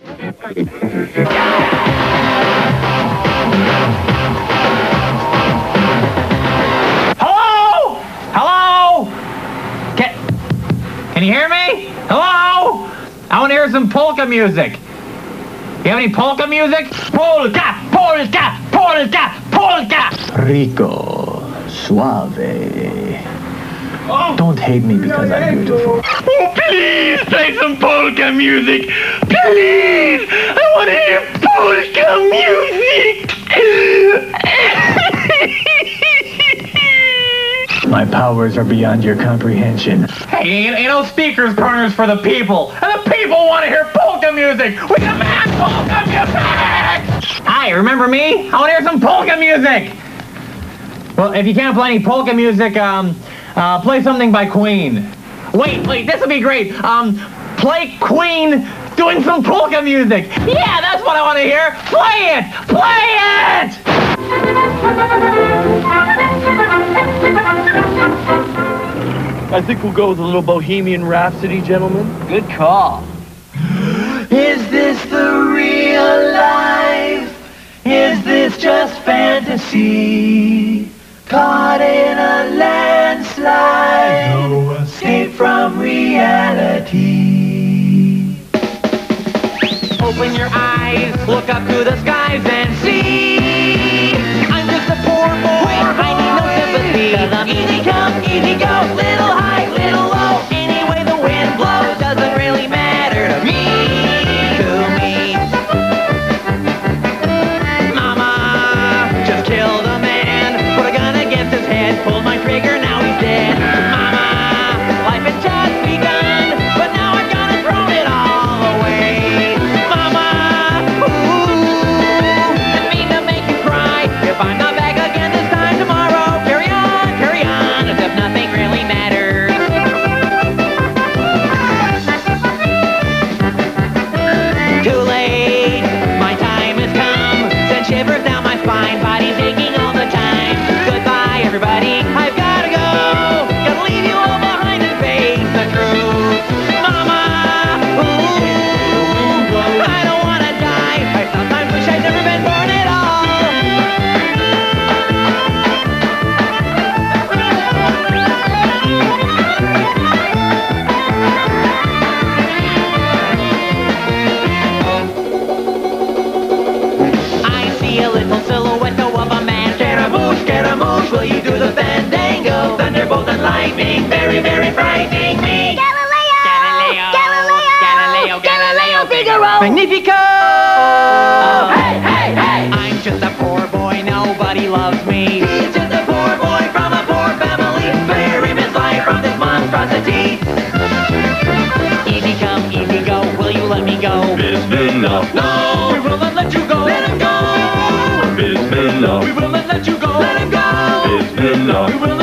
Hello? Hello? Can you hear me? Hello? I want to hear some polka music. You have any polka music? Polka! Polka! Polka! Polka! Rico, suave. Oh. Don't hate me because I'm beautiful. Oh, please play some polka music. Please! I want to hear polka music. My powers are beyond your comprehension. Hey, ain't no speakers corners for the people. And the people want to hear polka music. We demand polka music! Hi, remember me? I want to hear some polka music. Well, if you can't play any polka music, play something by Queen. Wait, this would be great. Play Queen doing some polka music. Yeah, that's what I want to hear. Play it! Play it! I think we'll go with a little Bohemian Rhapsody, gentlemen. Good call. Is this the real life? Is this just fantasy? Caught in a landslide, no escape from reality. Open your eyes, look up to the skies and see. I'm just a poor boy, I need no sympathy. 'Cause I'm easy come, easy go, little high, little low. Any way the wind blows doesn't really matter to me. Mama just killed a man, put a gun against his head, pulled my trigger, now he's dead. Mama, life had just begun, but now I've gone and thrown it all away. Mama, ooh, didn't mean to make you cry. If I'm not back again this time tomorrow, carry on, as if nothing really matters. Too late, my time has come, send shivers down my spine, body's aching all the time. Goodbye, everybody, I've gotta go. Gotta leave you all behind and face the truth. Mama, ooh, I don't wanna die. I sometimes wish I'd never been born at all. I see a little silhouette of a man. Scaramouche, will you do the fandango? Thunderbolt and lightning, very, very frightening me. Galileo, Figaro. Magnifico! Hey, hey, hey! I'm just a poor boy, nobody loves me. He's just a poor boy from a poor family. Spare him his life from this monstrosity. Easy come, easy go, will you let me go? Bismillah. No, we will not let you go. Let him go. Bismillah. We will not let you go. Let him go. Bismillah. We will